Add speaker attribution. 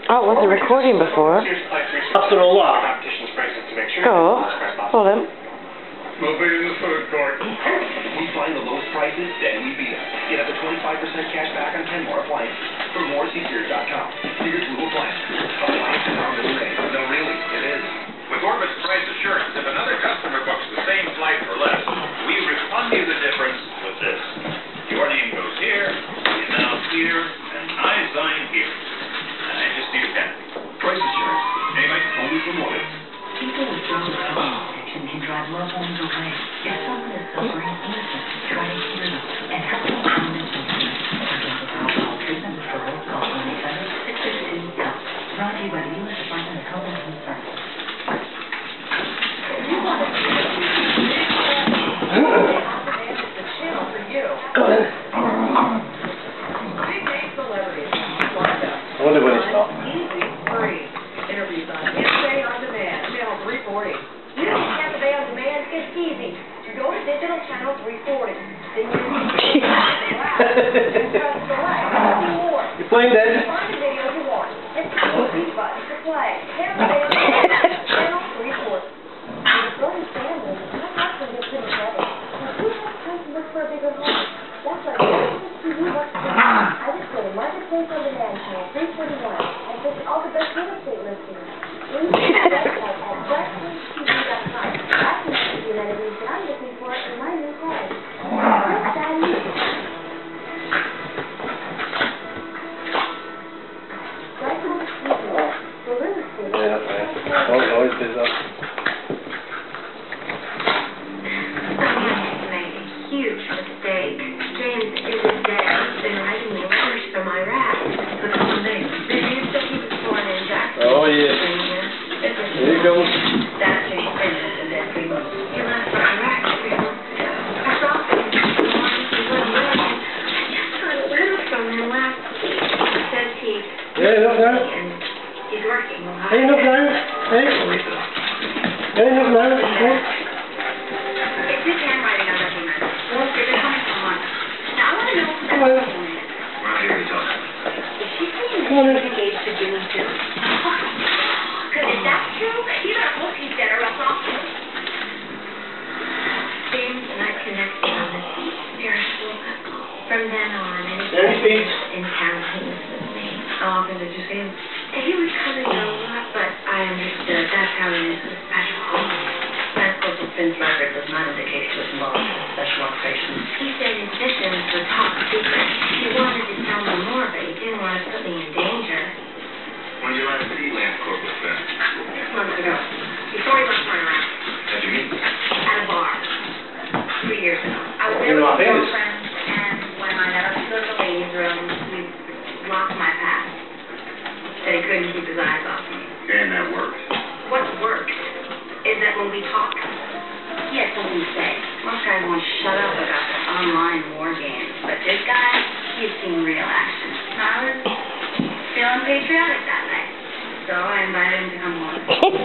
Speaker 1: Oh, it wasn't recording before.
Speaker 2: Up it all up.
Speaker 1: Oh, hold on.
Speaker 3: We'll be in the food court.
Speaker 4: We find the lowest prices, then we beat them. Get up to 25% cash back on 10 more appliances. For more, see Sears.com. Sears Blue Appliances. Appliances on the way. No, really, it is.
Speaker 5: With Orbit's price assurance, if another customer books the same flight for less, we refund you the difference with this. Your name goes here, the amount here, and I sign here. And I just need a pen.
Speaker 4: Price assurance.
Speaker 5: Anyway,
Speaker 4: Only from Orbit.
Speaker 6: People with strong addiction can drive loved ones away. If someone is suffering, listen, try to hear them, and help them come into peace. For drug alcohol treatment referrals, call 1-800-662-HELP. Brought to you by the U.S. Department of Health and Human Services.
Speaker 2: I wonder when it's not.
Speaker 7: Easy, free. Interviews on Wednesday on demand, channel 340.
Speaker 8: You don't have to pay on demand, it's easy. You go to digital channel 340. Then you press select, see more.
Speaker 2: You're playing dead.
Speaker 8: Find the video you want. Hit the button to play. Hit the channel 340. With growing families, how often get pretty better? Who has time to look for a bigger home? That's why TV works for me. I just go to Marketplace on Demand channel 341 and search all the best real estate listings. Please visit the website at webspace.com. That's the amenities that I'm looking for in my new home. What's that easy? Right now, for real estate.
Speaker 2: Yeah, that's right. Always does that.
Speaker 6: Someone made a huge mistake. James isn't dead. He's been writing me letters from Iraq. What's his name? The news that he was born in Jackson.
Speaker 2: Oh, yeah. Here you go.
Speaker 6: That's his business in that 3 months. He left for Iraq 3 months ago. I saw him this morning. He wasn't ready. I just got a letter from him last week. He says he's
Speaker 2: Enough now.
Speaker 6: and he's working a lot.
Speaker 2: Enough now. Enough now.
Speaker 6: It's his handwriting I recognize. Is it coming from London? Now I want to know if that's
Speaker 2: Come on.
Speaker 6: what it is.
Speaker 4: Right here, you talk.
Speaker 6: Is she saying
Speaker 2: Come on in.
Speaker 6: that he's engaged to Jimmy too? Because if that's true, you better hope he's dead or else I'll kill him. James and I connected on this spiritual level. From then on,
Speaker 2: Any speech?
Speaker 6: in town, he was with me. How often did you see him? He was coming a lot, but I understood. That's how he is with special homes. Lance Corporal Finn's record does not indicate he was involved in special operations. He said his victims were top secret. He wanted to tell me more, but he didn't want to put me in danger.
Speaker 4: When did you last see Lance Corporal Finn?
Speaker 6: 6 months ago, before he went for Iraq,
Speaker 4: How'd you meet?
Speaker 6: at a bar, 3 years ago. I was there with my girlfriend, and when I got up to go to the ladies' room, we locked my pass. Said he couldn't keep his eyes off me.
Speaker 4: And that worked?
Speaker 6: What works is that when we talk, yes, when we say. Most guys won't shut up about their online war games, but this guy, he's seen real action. I was feeling patriotic that night, so I invited him to come home.